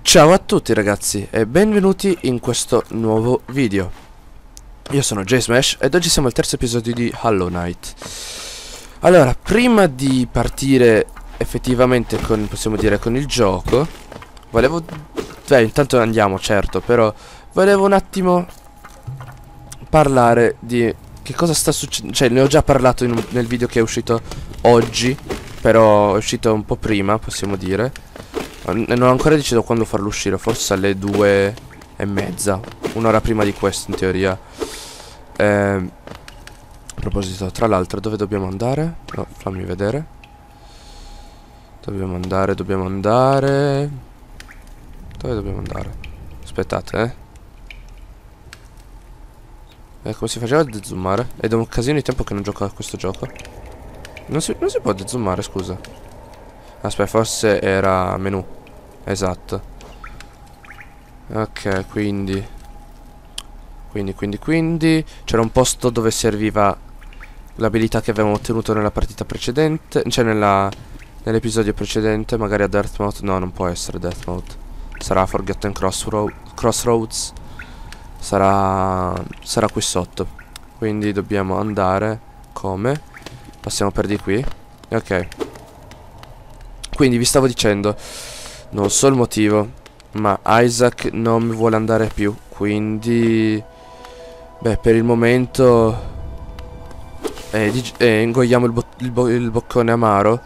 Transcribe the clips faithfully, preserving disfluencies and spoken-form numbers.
Ciao a tutti ragazzi e benvenuti in questo nuovo video. Io sono JSmash ed oggi siamo al terzo episodio di Hollow Knight. Allora, prima di partire effettivamente con, possiamo dire, con il gioco, volevo... Beh, intanto andiamo, certo, però volevo un attimo parlare di che cosa sta succedendo. Cioè, ne ho già parlato in un, nel video che è uscito oggi, però è uscito un po' prima, possiamo dire. Non ho ancora deciso quando farlo uscire, forse alle due e mezza, un'ora prima di questo in teoria. eh, A proposito, tra l'altro, dove dobbiamo andare? No, fammi vedere. Dobbiamo andare, dobbiamo andare Dove dobbiamo andare? Aspettate, eh Eh, come si faceva a dezoomare? Ed è un casino di tempo che non gioco a questo gioco. Non si, non si può dezoomare, scusa. Aspetta, forse era menu. Esatto. Ok, quindi Quindi, quindi, quindi c'era un posto dove serviva l'abilità che avevamo ottenuto nella partita precedente. Cioè nella nell'episodio precedente. Magari a Dartmouth. No, non può essere Dartmouth. Sarà Forgotten Crossroad, Crossroads. Sarà Sarà qui sotto. Quindi dobbiamo andare. Come? Passiamo per di qui. Ok. Quindi vi stavo dicendo, non so il motivo, ma Isaac non mi vuole andare più. Quindi beh, per il momento eh, eh, ingoiamo il, bo il, bo il boccone amaro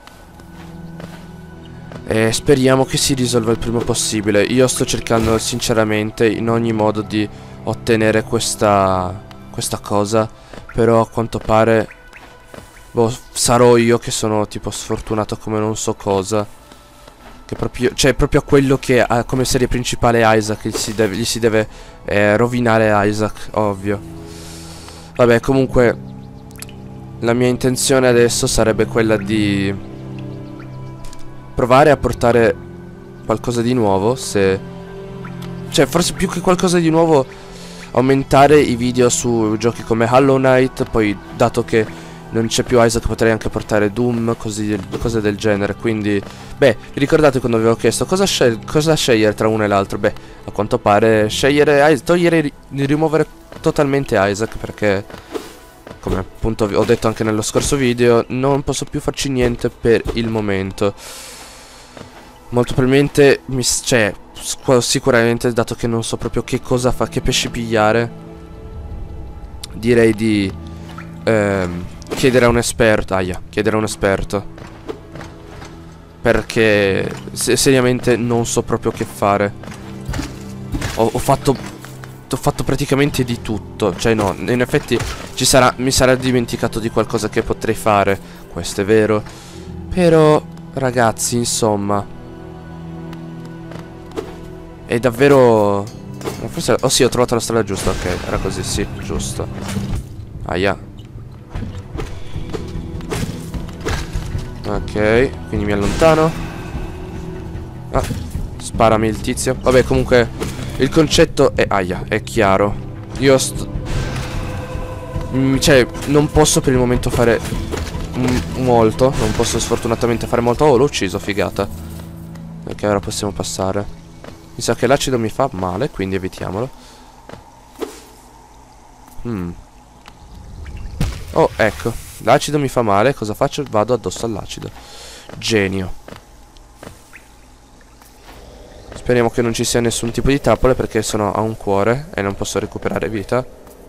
e speriamo che si risolva il prima possibile. Io sto cercando sinceramente in ogni modo di ottenere questa questa cosa, però a quanto pare boh, sarò io che sono tipo sfortunato come non so cosa. Che proprio, cioè proprio a quello che ha come serie principale Isaac gli si deve, gli si deve eh, rovinare Isaac, ovvio. Vabbè, comunque la mia intenzione adesso sarebbe quella di provare a portare qualcosa di nuovo. Se Cioè forse più che qualcosa di nuovo, aumentare i video su giochi come Hollow Knight. Poi dato che non c'è più Isaac, potrei anche portare Doom, così, cose del genere. Quindi, beh, vi ricordate quando vi avevo chiesto cosa, scel cosa scegliere tra uno e l'altro? Beh, a quanto pare scegliere Isaac, togliere, rimuovere totalmente Isaac, perché, come appunto ho detto anche nello scorso video, non posso più farci niente per il momento. Molto probabilmente, mi, cioè, sicuramente, dato che non so proprio che cosa fa, che pesci pigliare, direi di... Ehm, chiedere a un esperto, aia, chiedere a un esperto. Perché se, seriamente non so proprio che fare. Ho, ho fatto Ho fatto praticamente di tutto. Cioè no, in effetti ci sarà, mi sarà dimenticato di qualcosa che potrei fare. Questo è vero. Però ragazzi, insomma, è davvero... Forse... Oh sì, ho trovato la strada giusta. Ok, era così, sì, giusto. Aia. Ok, quindi mi allontano. Ah, sparami il tizio. Vabbè, comunque il concetto è... Aia, è chiaro. Io sto... Mm, cioè, non posso per il momento fare mm, molto. Non posso sfortunatamente fare molto. Oh, l'ho ucciso, figata. Ok, ora possiamo passare. Mi sa che l'acido mi fa male, quindi evitiamolo. Hmm. Oh, ecco. L'acido mi fa male, cosa faccio? Vado addosso all'acido. Genio. Speriamo che non ci sia nessun tipo di trappole, perché sono a un cuore e non posso recuperare vita.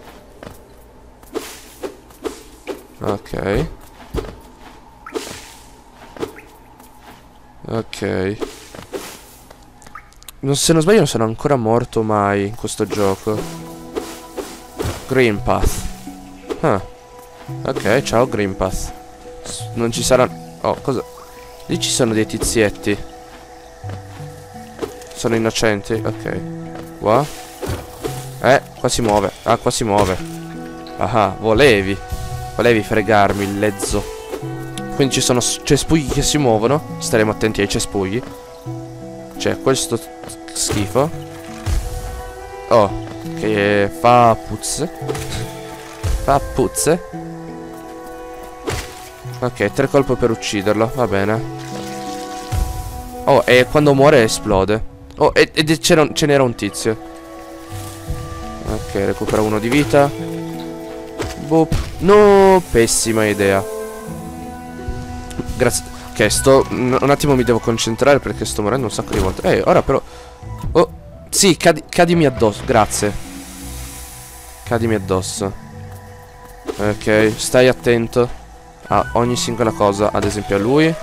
Ok. Ok. Non, se non sbaglio non sono ancora morto mai in questo gioco. Green Path. Ah. Ok, ciao Green Path. Non ci sarà... Oh, cosa... Lì ci sono dei tizietti. Sono innocenti, ok. Qua. Eh, qua si muove. Ah, qua si muove. Ah, volevi Volevi fregarmi il lezzo. Quindi ci sono cespugli che si muovono. Staremo attenti ai cespugli. C'è questo schifo. Oh, che fa puzze. Fa puzze. Ok, tre colpi per ucciderlo, va bene. Oh, e quando muore esplode. Oh, e, e c'era ce n'era un tizio. Ok, recupera uno di vita. Boop. No, pessima idea. Grazie. Ok, sto... un attimo mi devo concentrare perché sto morendo un sacco di volte. Eh, ora però... Oh, sì, cadi, cadimi addosso, grazie. Cadimi addosso. Ok, stai attento a ogni singola cosa, ad esempio a lui.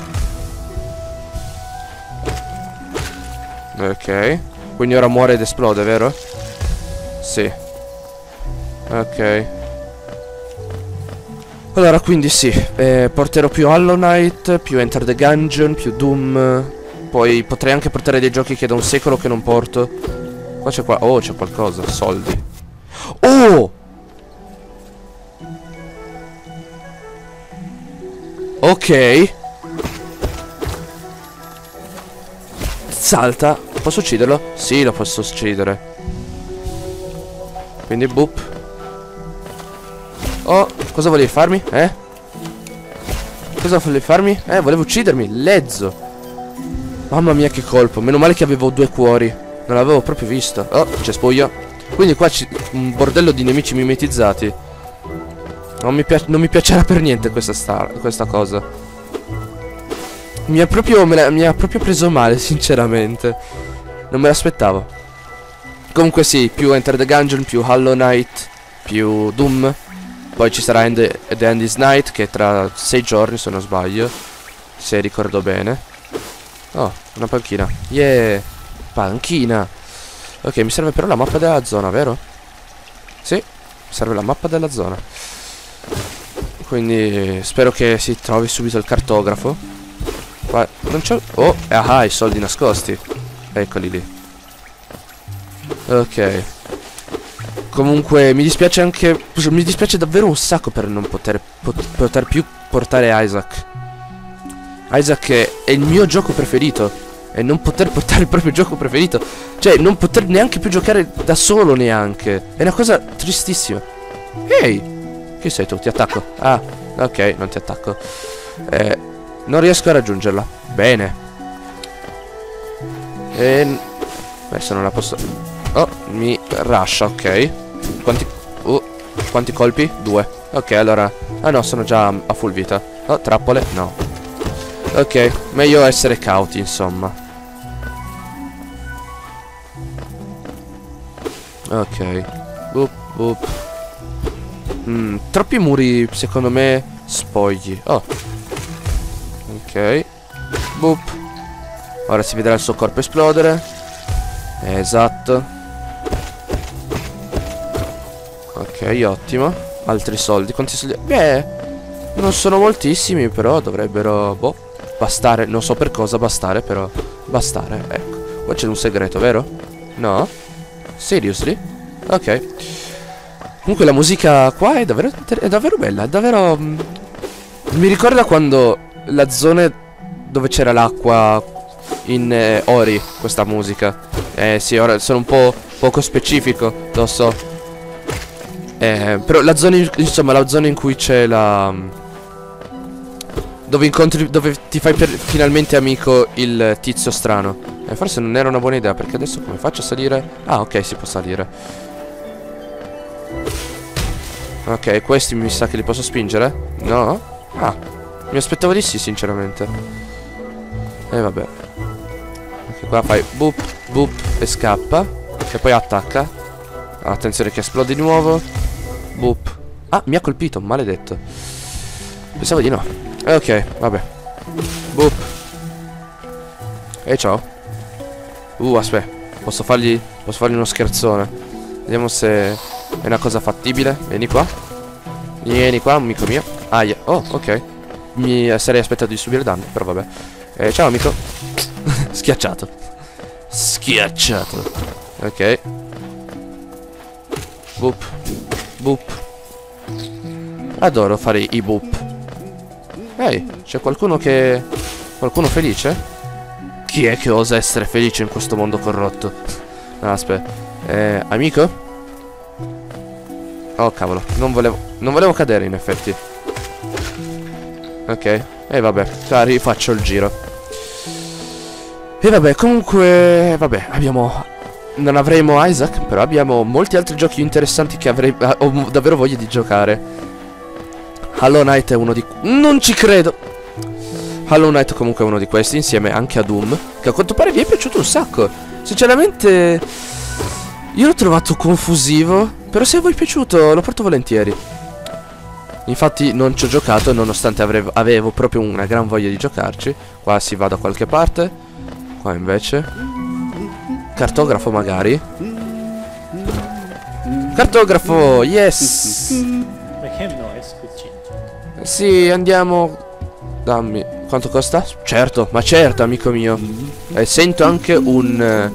Ok. Quindi ora muore ed esplode, vero? Sì. Ok. Allora, quindi sì, eh, porterò più Hollow Knight, più Enter the Gungeon, più Doom. Poi potrei anche portare dei giochi che da un secolo che non porto. Qua c'è qua... Oh, c'è qualcosa, soldi. Oh! Ok. Salta. Posso ucciderlo? Sì, lo posso uccidere. Quindi boop. Oh, cosa volevi farmi? Eh? Cosa volevi farmi? Eh, volevo uccidermi. Lezzo. Mamma mia che colpo. Meno male che avevo due cuori. Non l'avevo proprio visto. Oh, c'è spoglio. Quindi qua c'è un bordello di nemici mimetizzati. Non mi, non mi piacerà per niente questa, star questa cosa. Mi ha proprio, me la, mi ha proprio preso male, sinceramente. Non me l'aspettavo. Comunque sì, più Enter the Gungeon, più Hollow Knight, più Doom. Poi ci sarà End The End is Night, che tra sei giorni, se non sbaglio, se ricordo bene. Oh, una panchina. Yeah, panchina. Ok, mi serve però la mappa della zona, vero? Sì, mi serve la mappa della zona. Quindi spero che si trovi subito il cartografo. Qua non c'ho... Oh, ah, i soldi nascosti. Eccoli lì. Ok. Comunque mi dispiace anche... Mi dispiace davvero un sacco per non poter, pot poter più portare Isaac. Isaac è, è il mio gioco preferito. E non poter portare il proprio gioco preferito. Cioè, non poter neanche più giocare da solo neanche. È una cosa tristissima. Ehi! Chi sei tu? Ti attacco. Ah, ok, non ti attacco. Eh, non riesco a raggiungerla. Bene. E... Beh, se non la posso... Oh, mi rascia, ok. Quanti... Oh, quanti colpi? Due. Ok, allora... Ah no, sono già a full vita. Oh, trappole? No. Ok, meglio essere cauti, insomma. Ok. Boop, boop. Mm, troppi muri, secondo me, spogli. Oh. Ok. Boop. Ora si vedrà il suo corpo esplodere. Esatto. Ok, ottimo. Altri soldi. Quanti soldi? Beh, non sono moltissimi, però dovrebbero, boh, bastare. Non so per cosa bastare, però bastare, ecco. Qua c'è un segreto, vero? No? Seriously? Ok. Comunque la musica qua è davvero, è davvero bella. È davvero... mm, mi ricorda quando la zona dove c'era l'acqua in eh, Ori, questa musica. Eh sì, ora sono un po' poco specifico, lo so. Eh, però la zona, in, insomma, la zona in cui c'è la... Dove incontri, dove ti fai per, finalmente amico il tizio strano. Eh, forse non era una buona idea, perché adesso come faccio a salire? Ah, ok, si può salire. Ok, questi mi sa che li posso spingere? No? Ah, mi aspettavo di sì, sinceramente. E eh, vabbè. Ok, qua fai boop, boop e scappa. E poi attacca. Attenzione che esplode di nuovo. Boop. Ah, mi ha colpito, maledetto. Pensavo di no. E eh, ok, vabbè. Boop. E ciao. Uh, aspetta. Posso fargli, posso fargli uno scherzone. Vediamo se è una cosa fattibile. Vieni qua. Vieni qua, amico mio. Ah, yeah. Oh, ok. Mi sarei aspettato di subire danni, però vabbè. Eh, ciao, amico. Schiacciato. Schiacciato. Ok. Boop. Boop. Adoro fare i boop. Ehi, c'è qualcuno che... Qualcuno felice? Chi è che osa essere felice in questo mondo corrotto? No, aspetta. Eh, amico? Oh, cavolo. Non volevo... Non volevo cadere, in effetti. Ok. E eh, vabbè. Qua rifaccio il giro. E vabbè, comunque, vabbè, abbiamo... Non avremo Isaac, però abbiamo molti altri giochi interessanti che avrei... ho davvero voglia di giocare. Hollow Knight è uno di... Non ci credo! Hollow Knight comunque è uno di questi, insieme anche a Doom, che a quanto pare vi è piaciuto un sacco. Sinceramente, io l'ho trovato confusivo, però se a voi è piaciuto lo porto volentieri. Infatti non ci ho giocato, nonostante avevo, avevo proprio una gran voglia di giocarci. Qua si va da qualche parte. Qua invece cartografo magari. Cartografo, yes. Sì, andiamo. Dammi, quanto costa? Certo, ma certo, amico mio. E sento anche un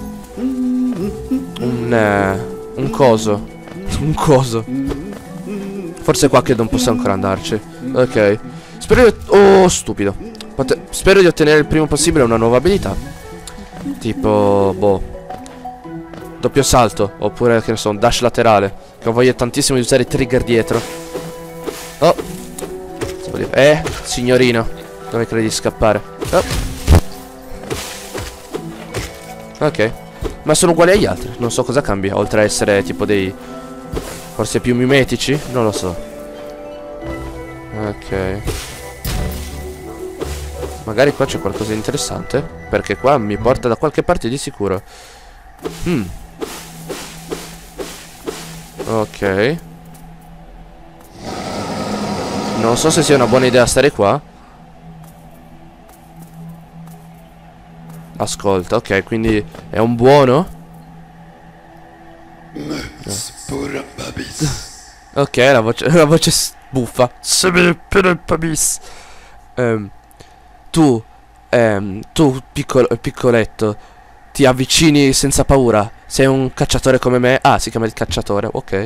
Un uh, Un coso. Un coso. Forse qua che non posso ancora andarci. Ok. Spero di... Oh, stupido. Pot Spero di ottenere il prima possibile una nuova abilità. Tipo, boh, doppio salto. Oppure, che ne so, un dash laterale. Che ho voglia tantissimo di usare i trigger dietro. Oh. Eh, signorino, dove credi di scappare? Oh. Ok. Ma sono uguali agli altri. Non so cosa cambia. Oltre a essere tipo dei... forse più mimetici? Non lo so. Ok. Magari qua c'è qualcosa di interessante, perché qua mi porta da qualche parte di sicuro. Hmm. Ok. Non so se sia una buona idea stare qua. Ascolta, ok, quindi è un buono. Ok, la voce, la voce buffa. um, Tu um, Tu piccolo, piccoletto, ti avvicini senza paura. Sei un cacciatore come me. Ah, si chiama il cacciatore, ok.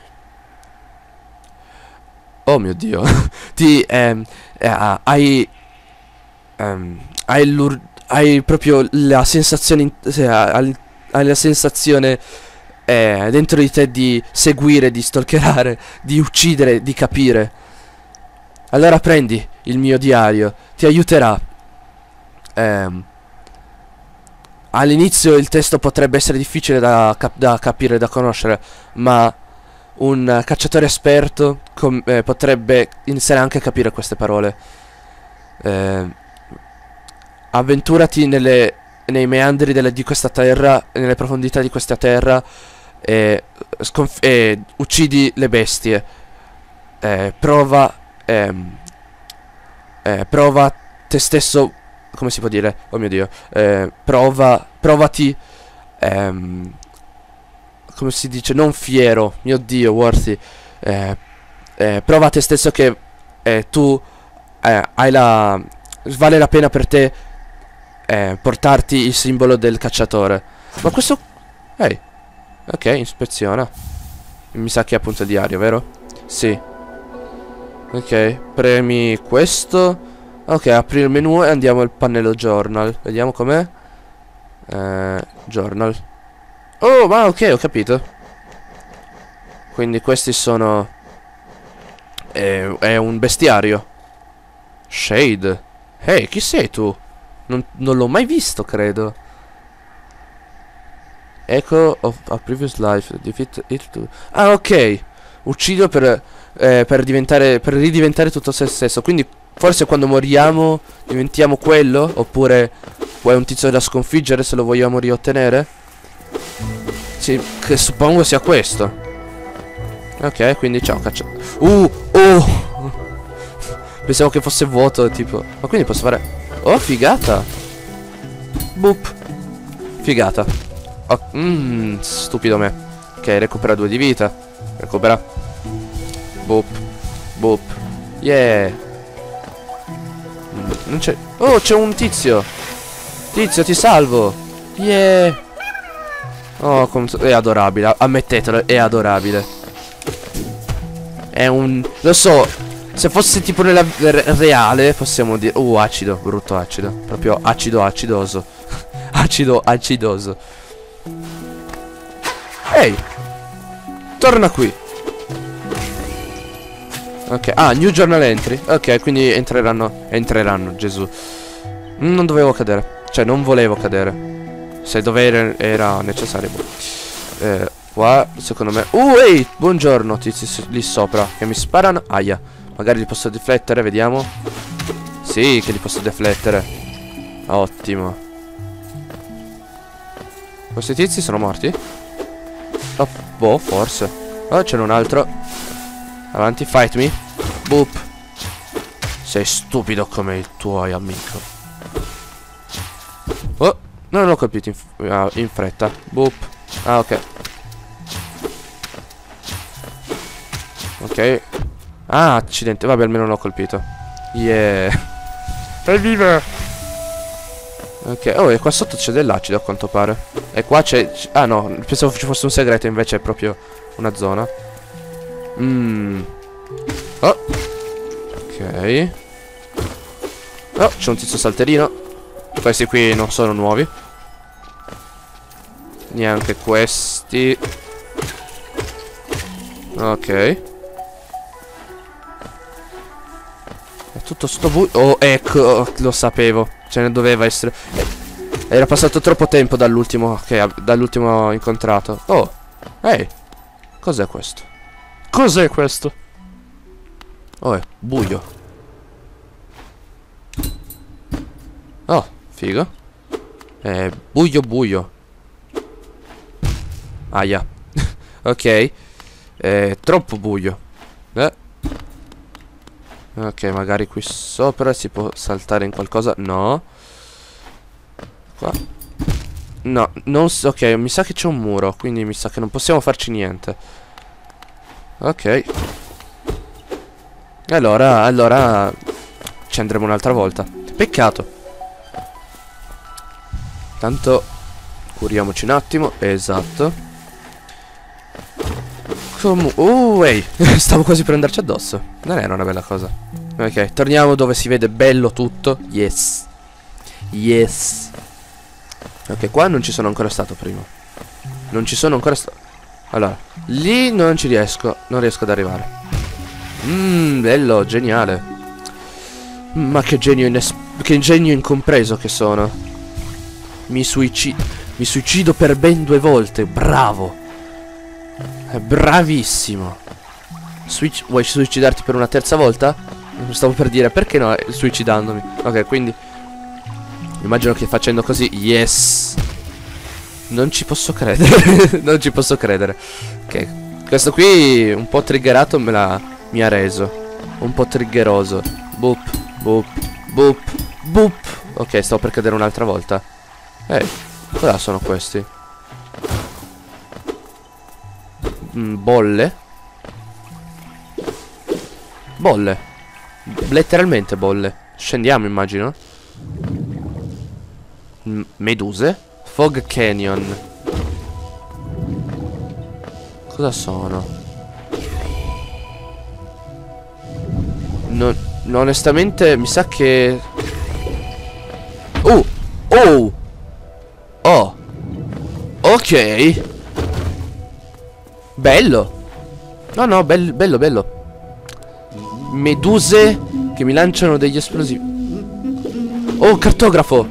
Oh mio Dio. Ti um, eh, Hai um, Hai l'ur Hai proprio la sensazione, eh, hai la sensazione eh, dentro di te di seguire, di stalkerare, di uccidere, di capire. Allora prendi il mio diario, ti aiuterà. ehm, All'inizio il testo potrebbe essere difficile da, cap da capire, da conoscere, ma un cacciatore esperto eh, potrebbe iniziare anche a capire queste parole. eh, Avventurati nelle, nei meandri delle, di questa terra, nelle profondità di questa terra, e, e uccidi le bestie. Eh, prova, ehm, eh, prova te stesso, come si può dire? Oh mio Dio. Eh, prova, provati, ehm, come si dice? Non fiero, mio Dio, Worthy. Eh, eh, prova te stesso che eh, tu eh, hai la, vale la pena per te. Eh, portarti il simbolo del cacciatore. Ma questo... Ehi. Ok, ispeziona. Mi sa che è appunto il diario, vero? Sì. Ok, premi questo. Ok, apri il menu e andiamo al pannello journal. Vediamo com'è. Eh, journal. Oh, ma ok, ho capito. Quindi questi sono... Eh, è un bestiario. Shade. Ehi, chi sei tu? Non, non l'ho mai visto, credo. Echo of a previous life. Defeat it to... Ah, ok. Uccido per, eh, per diventare, per ridiventare tutto se stesso. Quindi forse quando moriamo diventiamo quello. Oppure è un tizio da sconfiggere se lo vogliamo riottenere. Sì, che suppongo sia questo. Ok, quindi ciao, caccia. Uh, oh. Pensavo che fosse vuoto, tipo. Ma quindi posso fare... Oh, figata. Boop. Figata. Oh, mmm, stupido me. Ok, recupera due di vita. Recupera. Boop. Boop. Yeah. Mm, non c'è... Oh, c'è un tizio. Tizio, ti salvo. Yeah. Oh, è adorabile. Ammettetelo, è adorabile. È un... Lo so... Se fosse tipo nella reale possiamo dire... Uh, acido, brutto acido. Proprio acido acidoso. Acido acidoso. Ehi, torna qui. Ok, ah, new journal entry. Ok, quindi entreranno. Entreranno, Gesù. Non dovevo cadere. Cioè, non volevo cadere. Se dovere era necessario. Eh, qua, secondo me... Uh, ehi! Buongiorno, tizi lì sopra. Che mi sparano. Aia. Magari li posso deflettere, vediamo. Sì, che li posso deflettere. Ottimo. Questi tizi sono morti? Oh, boh, forse. Oh, c'è un altro. Avanti, fight me. Boop. Sei stupido come il tuo amico. Oh, non l'ho colpito in, uh, in fretta. Boop. Ah, ok. Ok. Ah, accidente. Vabbè, almeno l'ho colpito. Yeah. Evviva. Ok, oh, e qua sotto c'è dell'acido a quanto pare. E qua c'è... Ah no, pensavo ci fosse un segreto, invece è proprio una zona. Mmm. Oh. Ok. Oh, c'è un tizio salterino. Questi qui non sono nuovi. Neanche questi. Ok. È tutto sto buio. Oh, ecco, lo sapevo. Ce ne doveva essere. Era passato troppo tempo dall'ultimo che dall'ultimo incontrato. Oh, ehi, cos'è questo? Cos'è questo? Oh, è buio. Oh, figo. È buio buio. Aia. Ok. È troppo buio. Eh. Ok, magari qui sopra si può saltare in qualcosa. No. Qua. No, non so. Ok, mi sa che c'è un muro, quindi mi sa che non possiamo farci niente. Ok. Allora, allora ci andremo un'altra volta. Peccato. Tanto curiamoci un attimo. Esatto. Comu uh, ehi. Stavo quasi per andarci addosso. Non era una bella cosa. Ok, torniamo dove si vede bello tutto. Yes. Yes. Ok, qua non ci sono ancora stato prima. Non ci sono ancora stato. Allora, lì non ci riesco. Non riesco ad arrivare. Mmm, bello, geniale. Ma che genio ines che genio incompreso che sono. Mi suicido. Mi suicido per ben due volte. Bravo. È bravissimo. Switch vuoi suicidarti per una terza volta? Stavo per dire perché no, suicidandomi. Ok, quindi immagino che facendo così. Yes. Non ci posso credere. Non ci posso credere. Ok, questo qui un po' triggerato me l'ha mi ha reso. Un po' triggeroso. Boop, boop, boop, boop. Ok, stavo per cadere un'altra volta. Ehi, cosa sono questi? Mm, bolle. Bolle. Letteralmente bolle. Scendiamo, immagino. M meduse. Fog Canyon. Cosa sono? Non, no, onestamente mi sa che... Oh! Oh! Oh! Ok! Bello! No, no, bello, bello, bello. Meduse che mi lanciano degli esplosivi. Oh, cartografo!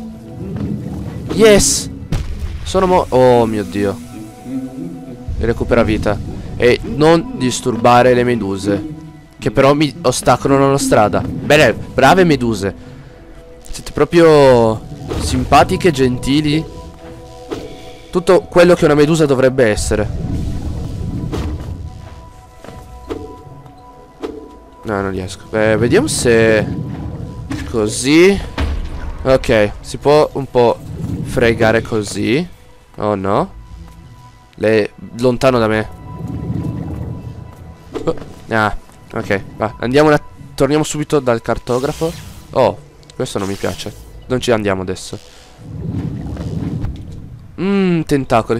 Yes! Sono mo... Oh mio Dio. Recupera vita. E non disturbare le meduse, che però mi ostacolano la strada. Bene, brave meduse. Siete proprio simpatiche, gentili. Tutto quello che una medusa dovrebbe essere. No, non riesco. Beh, vediamo se... Così. Ok, si può un po' fregare così. Oh no. Le... Lontano da me. Oh. Ah, ok, va. Andiamo una... Torniamo subito dal cartografo. Oh, questo non mi piace. Non ci andiamo adesso. Mmm, tentacoli.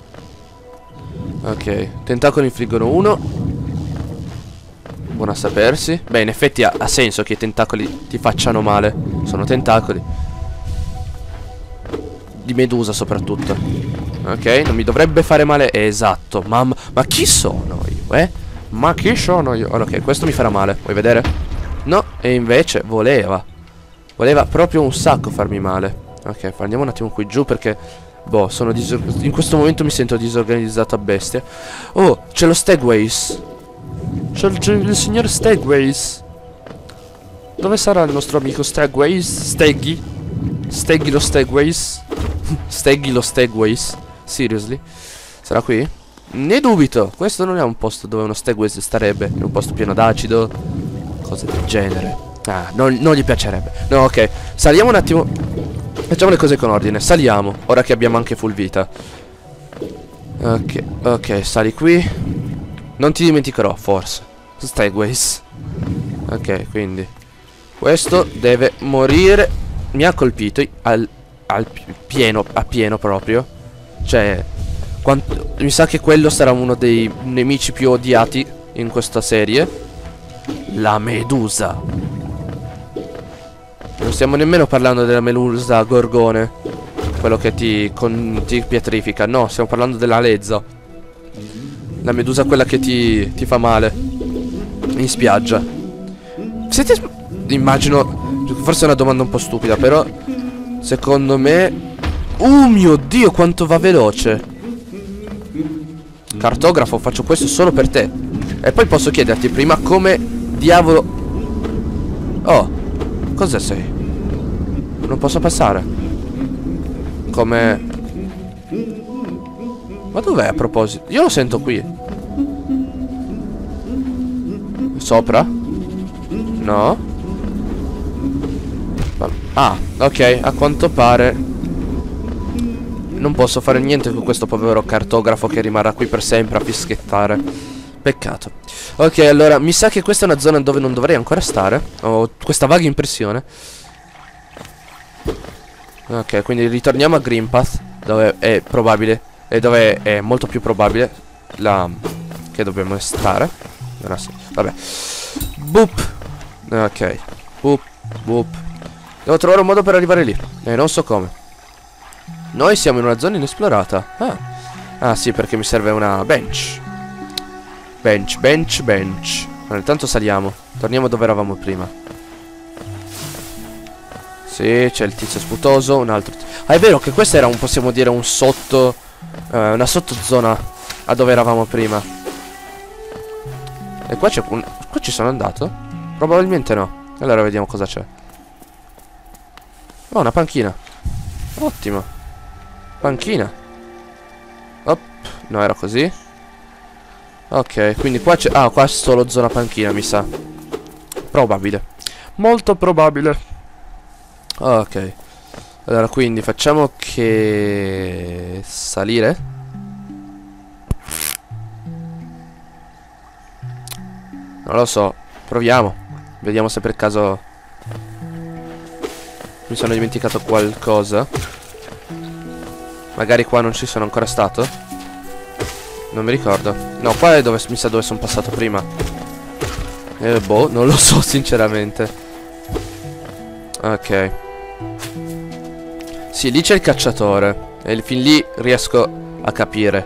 Ok, tentacoli infliggono uno. Buono a sapersi. Beh, in effetti ha, ha senso che i tentacoli ti facciano male. Sono tentacoli di medusa soprattutto. Ok, non mi dovrebbe fare male. Esatto. Mamma, ma chi sono io, eh? Ma chi sono io? Allora, ok, questo mi farà male. Vuoi vedere? No, e invece voleva. Voleva proprio un sacco farmi male. Ok, andiamo un attimo qui giù perché boh, sono in questo momento mi sento disorganizzato a bestia. Oh, c'è lo Stegways. C'è il, il signor Stegways. Dove sarà il nostro amico Stegways? Steggy? Steggy lo Stegways? Steggy lo Stegways? Seriously? Sarà qui? Ne dubito. Questo non è un posto dove uno Stegways starebbe. È un posto pieno d'acido, cose del genere. Ah, non, non gli piacerebbe. No, ok. Saliamo un attimo. Facciamo le cose con ordine. Saliamo, ora che abbiamo anche full vita. Ok, ok, sali qui. Non ti dimenticherò, forse. Stegways. Ok, quindi questo deve morire. Mi ha colpito al, al pieno, a pieno proprio. Cioè, quanto, mi sa che quello sarà uno dei nemici più odiati in questa serie. La Medusa. Non stiamo nemmeno parlando della Medusa Gorgone, quello che ti, con, ti pietrifica. No, stiamo parlando della Lezza. La Medusa quella che ti, ti fa male in spiaggia. Siete... Immagino... Forse è una domanda un po' stupida, però secondo me... Oh mio Dio, quanto va veloce. Cartografo, faccio questo solo per te. E poi posso chiederti prima come diavolo... Oh, cosa sei? Non posso passare. Come... Ma dov'è a proposito? Io lo sento qui. Sopra? No? Ah, ok, a quanto pare non posso fare niente con questo povero cartografo che rimarrà qui per sempre a fischiettare. Peccato. Ok, allora, mi sa che questa è una zona dove non dovrei ancora stare. Ho questa vaga impressione. Ok, quindi ritorniamo a Greenpath, dove è probabile, e dove è molto più probabile la... che dobbiamo stare. Vabbè. Boop. Ok. Boop, boop. Devo trovare un modo per arrivare lì. E non so come. Noi siamo in una zona inesplorata. Ah. Ah sì, perché mi serve una bench. Bench, bench, bench. Allora, intanto saliamo. Torniamo dove eravamo prima. Sì, c'è il tizio sputoso. Un altro. Ah, è vero che questo era un, possiamo dire, un sotto eh, una sottozona a dove eravamo prima. E qua c'è un... Qua ci sono andato? Probabilmente no. Allora vediamo cosa c'è. Oh, una panchina. Ottimo. Panchina. Op. No, era così. Ok, quindi qua c'è... Ah, qua è solo zona panchina, mi sa. Probabile. Molto probabile. Ok. Allora, quindi facciamo che... salire. Non lo so. Proviamo. Vediamo se per caso... mi sono dimenticato qualcosa. Magari qua non ci sono ancora stato. Non mi ricordo. No, qua è dove mi sa dove sono passato prima. Eh, boh, non lo so sinceramente. Ok. Sì, lì c'è il cacciatore. E fin lì riesco a capire.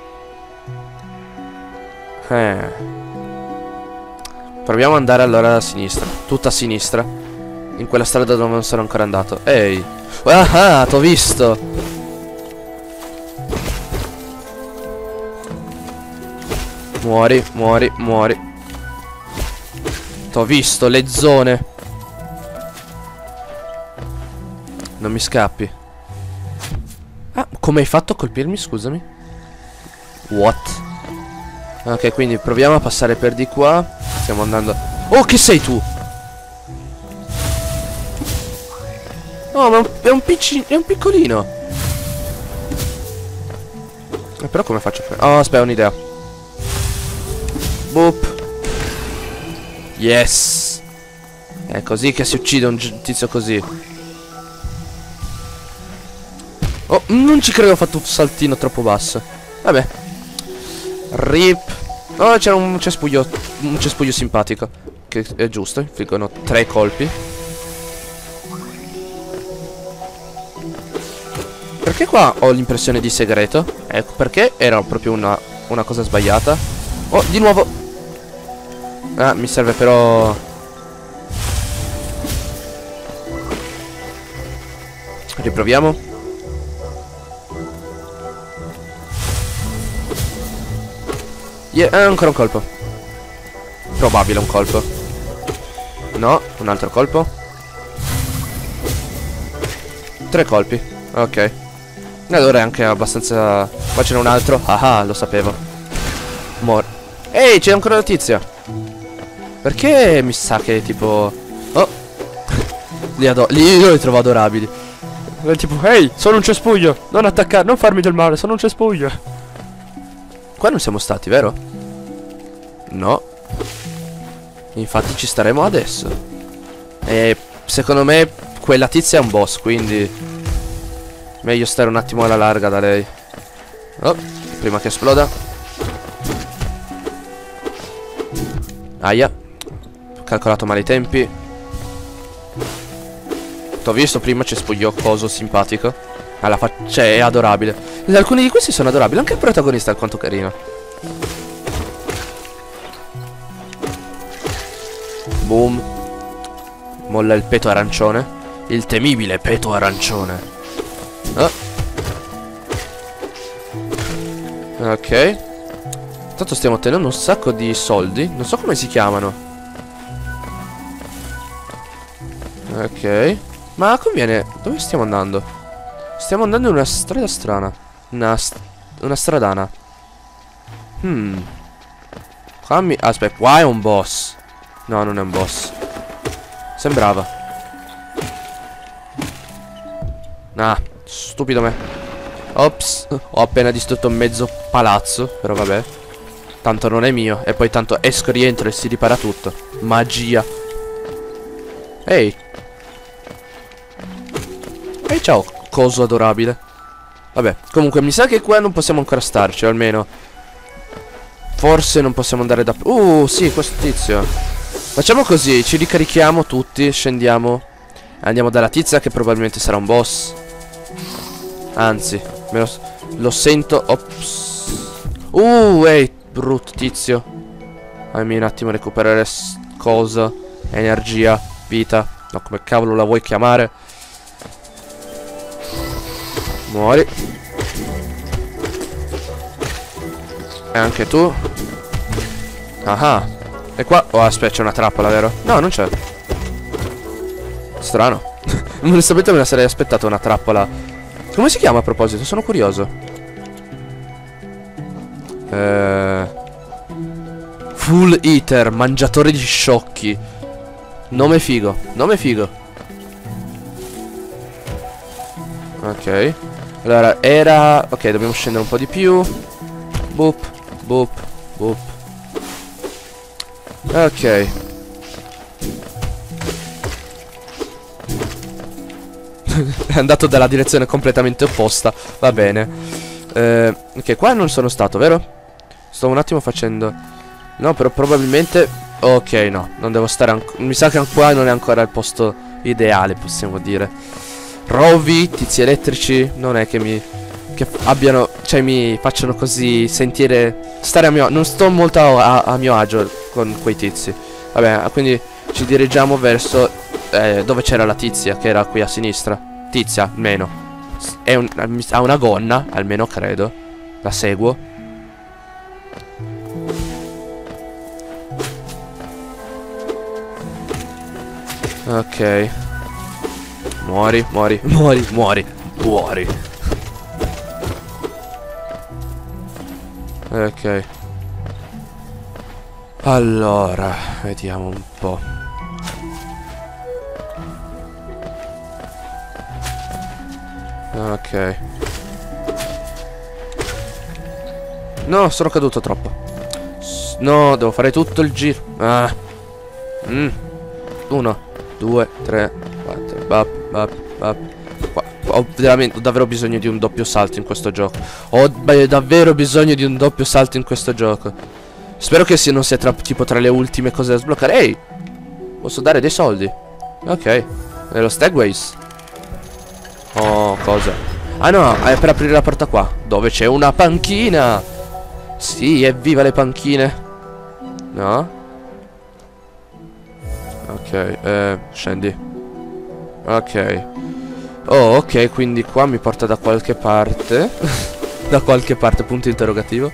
Eh. Proviamo ad andare allora a sinistra. Tutta a sinistra. In quella strada dove non sono ancora andato. Ehi. Ah, t'ho visto. Muori, muori, muori. T'ho visto, le zone. Non mi scappi. Ah, come hai fatto a colpirmi, scusami? What? Ok, quindi proviamo a passare per di qua. Stiamo andando... Oh, che sei tu? Oh, ma è un piccino, è un piccolino. Eh, però come faccio per... Oh, aspetta, ho un'idea. Boop. Yes. È così che si uccide un tizio così. Oh, non ci credo, ho fatto un saltino troppo basso. Vabbè. Rip. Oh, c'era un cespuglio. Un cespuglio simpatico. Che è giusto, infliggono tre colpi. Perché qua ho l'impressione di segreto? Ecco, perché era proprio una, una cosa sbagliata. Oh, di nuovo. Ah, mi serve però... Riproviamo. Yeah, eh, ancora un colpo. Probabile un colpo. No, un altro colpo. Tre colpi. Ok. E allora è anche abbastanza... Qua ce n'è un altro. Ah ah, lo sapevo. Mor. Ehi, c'è ancora la tizia. Perché mi sa che tipo... Oh. Li, ado li io li trovo adorabili. È tipo, ehi, sono un cespuglio. Non attaccare, non farmi del male, sono un cespuglio. Qua non siamo stati, vero? No. Infatti ci staremo adesso. E secondo me quella tizia è un boss, quindi meglio stare un attimo alla larga da lei. Oh, prima che esploda. Aia. Ho calcolato male i tempi. T'ho visto prima, ci spogliò coso simpatico. Alla faccia è adorabile. E alcuni di questi sono adorabili. Anche il protagonista è alquanto carino. Boom. Molla il peto arancione. Il temibile peto arancione. Oh. Ok. Tanto stiamo ottenendo un sacco di soldi. Non so come si chiamano. Ok. Ma conviene. Dove stiamo andando? Stiamo andando in una strada strana. Una, st una stradana. Hmm. Fammi. Aspetta, qua è un boss. No, non è un boss. Sembrava. Ah, stupido me. Ops. Ho appena distrutto mezzo palazzo. Però vabbè. Tanto non è mio. E poi tanto esco, rientro e si ripara tutto. Magia. Ehi. Ehi, ciao, coso adorabile. Vabbè, comunque mi sa che qua non possiamo ancora starci, o almeno forse non possiamo andare da... Uh, sì, questo tizio. Facciamo così, ci ricarichiamo tutti, scendiamo. Andiamo dalla tizia che probabilmente sarà un boss. Anzi, me lo, lo sento. Ops. Uh, ehi, brutto tizio. Fammi un attimo recuperare cosa. Energia, vita. No, come cavolo la vuoi chiamare? Muori. E anche tu. Ah. E qua. Oh, aspetta, c'è una trappola, vero? No, non c'è. Strano. Onestamente me la sarei aspettato una trappola. Come si chiama a proposito? Sono curioso. Eh... Full Eater, mangiatore di sciocchi. Nome figo. Nome figo. Ok. Allora, era... Ok, dobbiamo scendere un po' di più. Boop, boop, boop. Ok. È andato dalla direzione completamente opposta. Va bene. eh, Ok, qua non sono stato, vero? Sto un attimo facendo... No, però probabilmente... Ok, no, non devo stare ancora... Mi sa che qua non è ancora il posto ideale, possiamo dire. Rovi, tizi elettrici, non è che mi... Che abbiano... Cioè mi facciano così sentire... Stare a mio... Non sto molto a, a mio agio con quei tizi. Vabbè, quindi ci dirigiamo verso... Eh, dove c'era la tizia, che era qui a sinistra. Tizia, almeno. È un, ha una gonna, almeno credo. La seguo. Ok. Muori, muori, muori, muori, muori. Ok. Allora, vediamo un po'. Ok. No, sono caduto troppo. S no, devo fare tutto il giro. Ah. Mm. Uno, due, tre, quattro. Bap, bap, bap. Qua. Ho veramente ho davvero bisogno di un doppio salto in questo gioco. Ho beh, davvero bisogno di un doppio salto in questo gioco. Spero che sia, non sia tra, tipo tra le ultime cose da sbloccare. Ehi, posso dare dei soldi. Ok. Nello Stagways. Oh, cosa? Ah no, è per aprire la porta qua, dove c'è una panchina. Sì, evviva le panchine. No? Ok, eh, scendi. Ok. Oh, ok, quindi qua mi porta da qualche parte. Da qualche parte, punto interrogativo.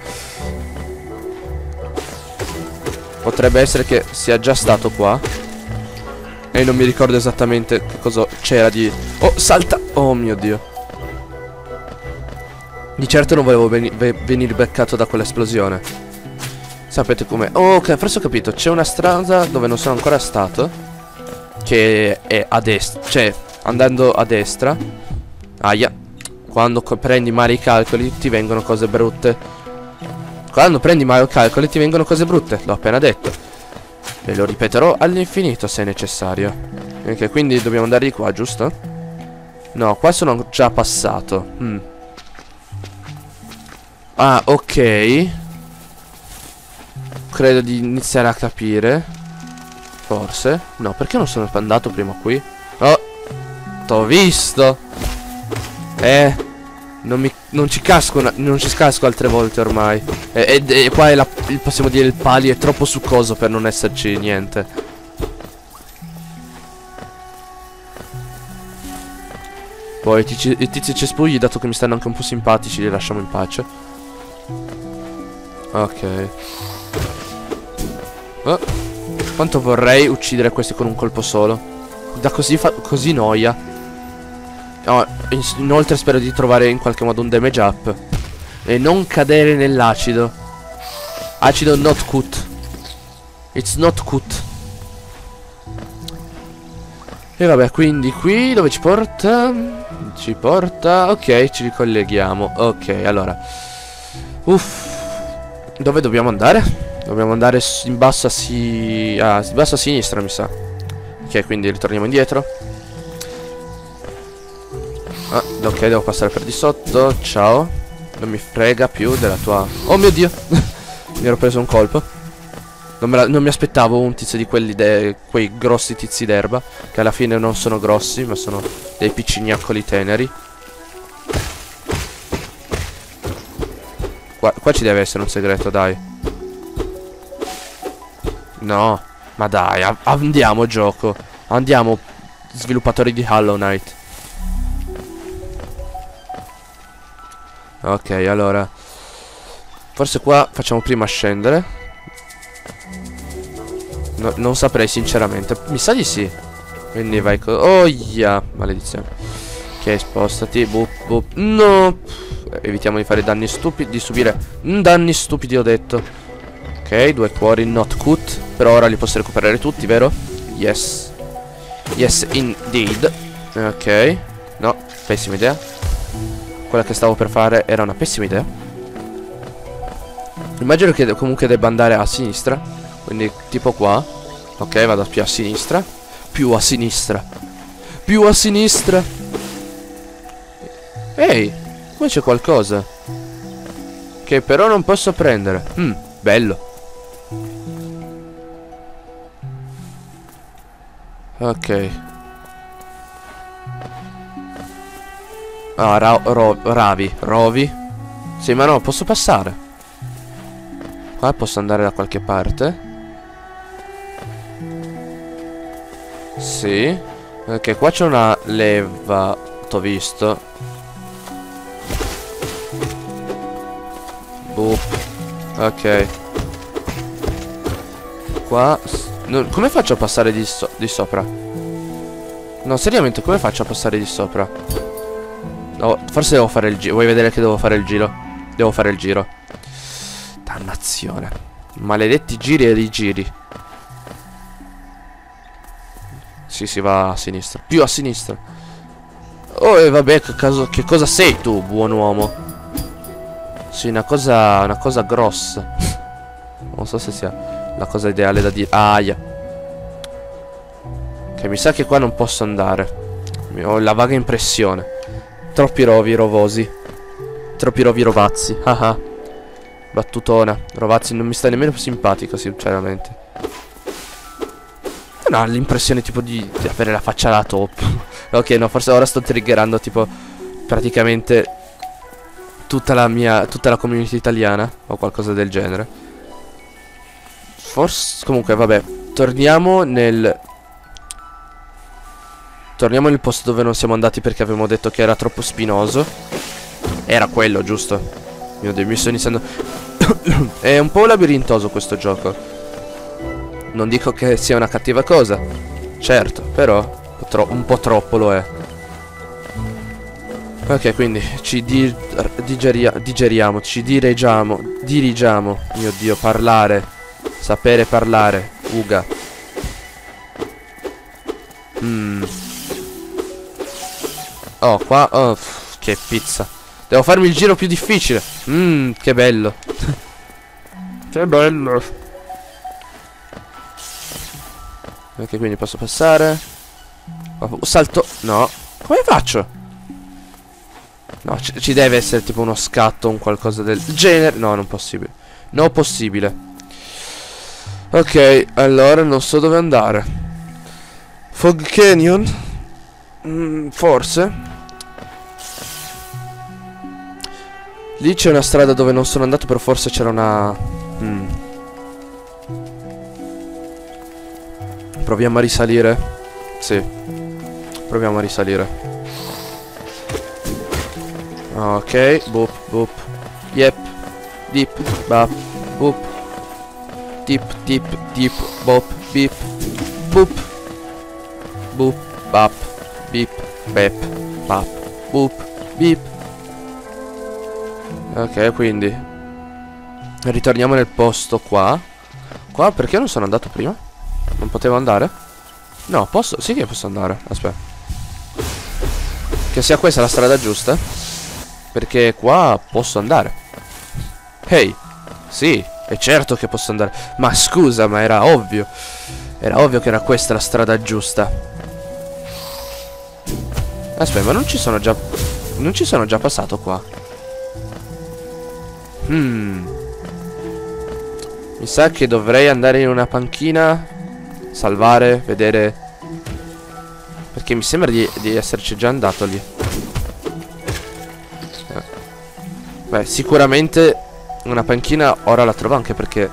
Potrebbe essere che sia già stato qua. E non mi ricordo esattamente che cosa c'era di... Oh, salta! Oh mio Dio. Di certo non volevo veni venire beccato da quell'esplosione. Sapete com'è? Oh, ok, forse ho capito. C'è una strada dove non sono ancora stato, che è a destra. Cioè, andando a destra. Aia. Quando prendi male i calcoli ti vengono cose brutte. Quando prendi male i calcoli ti vengono cose brutte. L'ho appena detto. E lo ripeterò all'infinito se necessario. Ok, quindi dobbiamo andare di qua, giusto? No, qua sono già passato. Hmm. Ah, ok. Credo di iniziare a capire. Forse. No, perché non sono andato prima qui? Oh, t'ho visto. Eh, non mi non ci casco, non ci casco altre volte ormai. E, e, e qua è la, il, possiamo dire il pali è troppo succoso per non esserci niente. Poi i tizi, i tizi cespugli, dato che mi stanno anche un po' simpatici, li lasciamo in pace. Ok. Oh, quanto vorrei uccidere questi con un colpo solo. Da così fa così noia. Oh, in inoltre spero di trovare in qualche modo un damage up e non cadere nell'acido. Acido not cut. It's not cut. E vabbè, quindi qui dove ci porta? Ci porta... Ok, ci ricolleghiamo. Ok, allora. Uff. Dove dobbiamo andare? Dobbiamo andare in basso a si... Ah, in basso a sinistra mi sa. Ok, quindi ritorniamo indietro. Ah, ok, devo passare per di sotto. Ciao. Non mi frega più della tua... Oh mio Dio. Mi ero preso un colpo. Non, me la... non mi aspettavo un tizio di quelli de... quei grossi tizi d'erba, che alla fine non sono grossi, ma sono dei piccignaccoli teneri. Qua, qua ci deve essere un segreto, dai. No, ma dai, andiamo gioco. Andiamo, sviluppatori di Hollow Knight. Ok, allora forse qua facciamo prima scendere. No, non saprei sinceramente. Mi sa di sì. Quindi vai co... Oh yeah, maledizione. Ok, spostati. Boop, boop. No. Evitiamo di fare danni stupidi. Di subire danni stupidi, ho detto. Ok, due cuori not cut. Per ora li posso recuperare tutti, vero? Yes. Yes, indeed. Ok. No, pessima idea. Quella che stavo per fare era una pessima idea. Immagino che comunque debba andare a sinistra. Quindi tipo qua. Ok, vado più a sinistra. Più a sinistra. Più a sinistra. Ehi, qui c'è qualcosa che però non posso prendere. Hmm, bello. Ok. Ah, ra ro ravi. Rovi. Sì, ma no, posso passare. Qua posso andare da qualche parte. Sì. Ok, qua c'è una leva. T'ho visto. Boop. Ok. Qua no, come faccio a passare di, so di sopra? No, seriamente, come faccio a passare di sopra? No, forse devo fare il giro. Vuoi vedere che devo fare il giro? Devo fare il giro. Dannazione. Maledetti giri e rigiri. Sì, si va a sinistra. Più a sinistra. Oh, e vabbè, che, caso, che cosa sei tu, buon uomo? Sì, una cosa, una cosa grossa. Non so se sia la cosa ideale da dire. Aia. Che mi sa che qua non posso andare. Ho la vaga impressione. Troppi rovi rovosi. Troppi rovi rovazzi. Haha. Battutona. Rovazzi non mi sta nemmeno simpatico, sinceramente. No, l'impressione tipo di, di avere la faccia alla top. Ok, no, forse ora sto triggerando tipo praticamente tutta la mia, tutta la community italiana o qualcosa del genere. Forse, comunque, vabbè, torniamo nel... Torniamo nel posto dove non siamo andati perché avevamo detto che era troppo spinoso. Era quello, giusto? Mio Dio, mi sto iniziando... È un po' labirintoso questo gioco. Non dico che sia una cattiva cosa, certo, però un po' troppo lo è. Ok, quindi ci di digeria digeriamo, ci dirigiamo, dirigiamo. Mio Dio, parlare. Sapere parlare. Uga. Mm. Oh, qua, oh, pff, che pizza. Devo farmi il giro più difficile. Mmm, che bello. Che bello. Ok, quindi posso passare. Oh, salto. No. Come faccio? No, ci deve essere tipo uno scatto, un qualcosa del genere. No, non possibile. No possibile. Ok, allora non so dove andare. Fog Canyon? Mm, forse. Lì c'è una strada dove non sono andato, però forse c'era una... Mm. Proviamo a risalire. Sì. Proviamo a risalire. Ok, boop, boop. Yep. Dip, bap, boop. Dip, dip, dip, bop, beep. Boop. Boop, bap, beep, bep, bap, boop, beep. Ok, quindi ritorniamo nel posto qua. Qua perché non sono andato prima? Non potevo andare? No, posso, sì che posso andare. Aspetta. Che sia questa la strada giusta? Perché qua posso andare. Ehi, sì, è certo che posso andare. Ma scusa, ma era ovvio. Era ovvio che era questa la strada giusta. Aspetta, ma non ci sono già... Non ci sono già passato qua. Hmm. Mi sa che dovrei andare in una panchina, salvare, vedere. Perché mi sembra di, di esserci già andato lì. eh. Beh, sicuramente una panchina ora la trovo, anche perché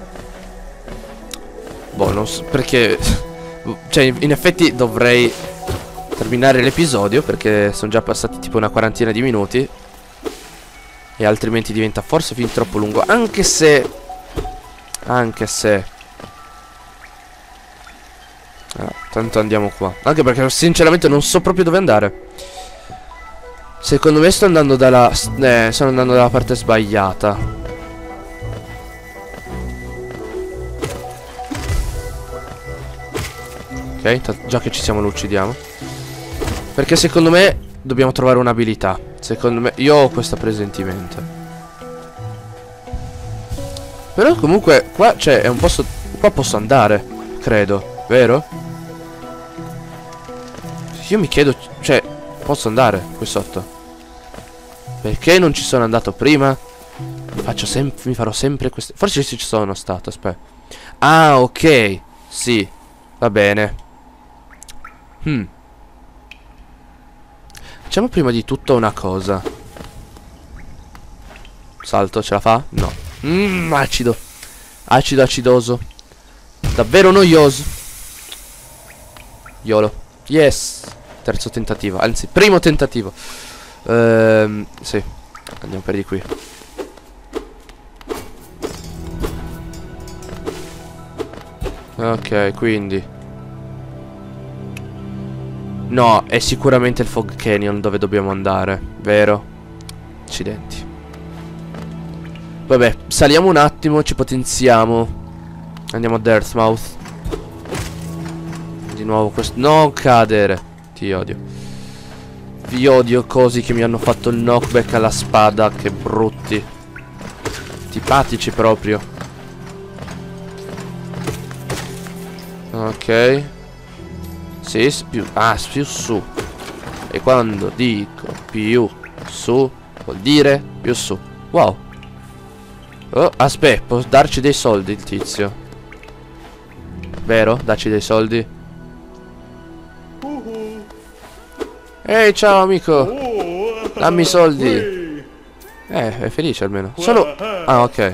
boh, non so, perché cioè in effetti dovrei terminare l'episodio, perché sono già passati tipo una quarantina di minuti. E altrimenti diventa forse fin troppo lungo. Anche se Anche se ah, tanto andiamo qua. Anche perché sinceramente non so proprio dove andare. Secondo me sto andando dalla eh, Sto andando dalla parte sbagliata. Ok, già che ci siamo lo uccidiamo. Perché secondo me dobbiamo trovare un'abilità. Secondo me, io ho questo presentimento. Però comunque qua c'è, è un posto. Qua posso andare, credo, vero? Io mi chiedo, cioè, posso andare qui sotto? Perché non ci sono andato prima? Mi faccio sempre, mi farò sempre queste. Forse ci sono stato, aspetta. Ah, ok. Sì, va bene. Hmm. Facciamo prima di tutto una cosa. Salto, ce la fa? No. Mmm, acido. Acido, acidoso. Davvero noioso. YOLO. Yes. Terzo tentativo. Anzi, primo tentativo. Ehm, sì. Andiamo per di qui. Ok, quindi no, è sicuramente il Fog Canyon dove dobbiamo andare, vero? Accidenti. Vabbè, saliamo un attimo, ci potenziamo. Andiamo ad Earthmouth. Di nuovo questo. Non cadere. Ti odio. Vi odio, cosi che mi hanno fatto il knockback alla spada. Che brutti. Antipatici proprio. Ok. Sì, più. Ah, più su. E quando dico più su, vuol dire più su. Wow. Oh, aspetta, può darci dei soldi il tizio. Vero? Dacci dei soldi. Ehi, ciao amico. Dammi i soldi. Eh, è felice almeno. Solo... Ah, ok.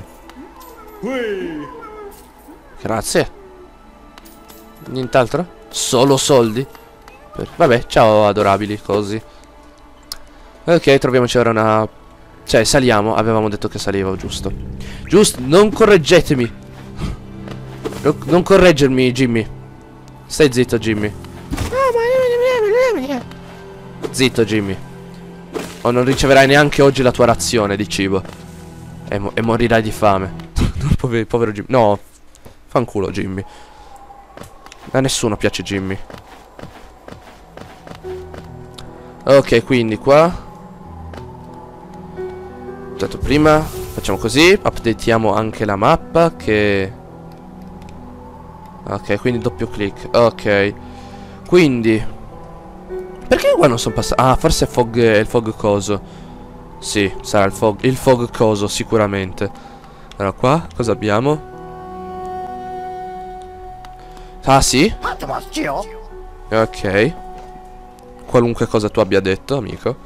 Grazie. Nient'altro? Solo soldi? per... Vabbè, ciao adorabili cosi. Ok, troviamoci ora una... Cioè, saliamo. Avevamo detto che salivo, giusto. Giusto, non correggetemi. Non, non correggermi, Jimmy. Stai zitto, Jimmy. Zitto, Jimmy. O non riceverai neanche oggi la tua razione di cibo. E, mo e morirai di fame. povero, povero Jimmy. No, fanculo Jimmy. A nessuno piace Jimmy. Ok, quindi qua ho detto prima, facciamo così. Updatiamo anche la mappa che... Ok, quindi doppio clic. Ok. Quindi perché qua non sono passato? Ah, forse è fog, è il fog coso. Sì, sarà il fog, il fog coso sicuramente. Allora qua cosa abbiamo? Ah sì? Ok. Qualunque cosa tu abbia detto, amico.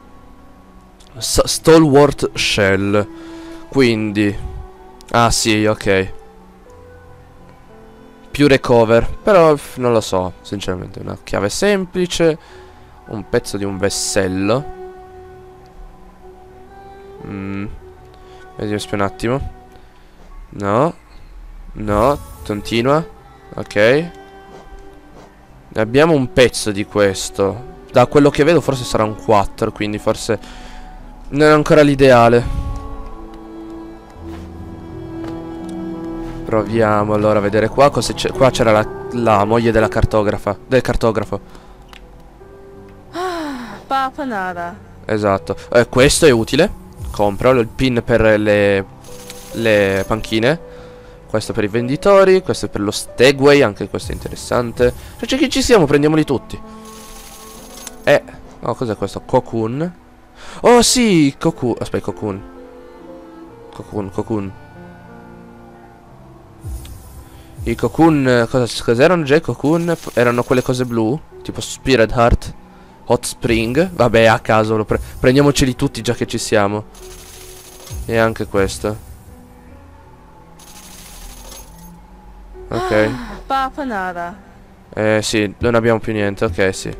S Stalwart Shell. Quindi ah sì, ok. Più recover. Però non lo so, sinceramente. Una chiave semplice. Un pezzo di un vessello. Mm. Vediamo un attimo. No. No, continua. Ok. Abbiamo un pezzo di questo. Da quello che vedo forse sarà un quattro. Quindi forse non è ancora l'ideale. Proviamo allora a vedere qua cosa c'è. Qua c'era la, la moglie della cartografa. Del cartografo. Papa nada. Esatto. eh, Questo è utile. Compro il pin per le, le panchine. Questo per i venditori. Questo è per lo Stegway. Anche questo è interessante. Cioè, c'è chi ci siamo, prendiamoli tutti. Eh oh, cos'è questo? Cocoon. Oh sì, cocoon. Aspetta, cocoon. Cocoon, cocoon. I cocoon, cosa cos'erano già i cocoon? Erano quelle cose blu, tipo Spirit Heart, Hot Spring. Vabbè, a caso lo pre prendiamoceli tutti già che ci siamo. E anche questo. Ok. Papa nada. Eh sì, non abbiamo più niente, ok sì.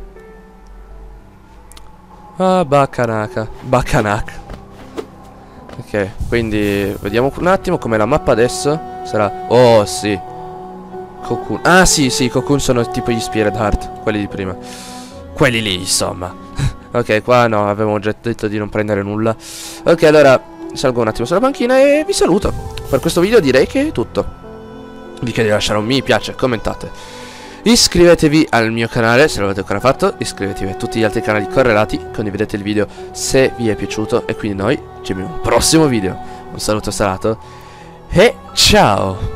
Ah, Bakanaka. Bakanaka. Ok, quindi vediamo un attimo com'è la mappa adesso. Sarà... Oh sì. Cocoon. Ah sì, sì, i cocoon sono tipo gli Spirit Heart, quelli di prima. Quelli lì, insomma. Ok, qua no, avevamo già detto di non prendere nulla. Ok, allora salgo un attimo sulla panchina e vi saluto. Per questo video direi che è tutto. Vi chiedo di lasciare un mi piace, commentate. Iscrivetevi al mio canale se l'avete ancora fatto. Iscrivetevi a tutti gli altri canali correlati. Condividete il video se vi è piaciuto. E quindi noi ci vediamo in un prossimo video. Un saluto salato e ciao.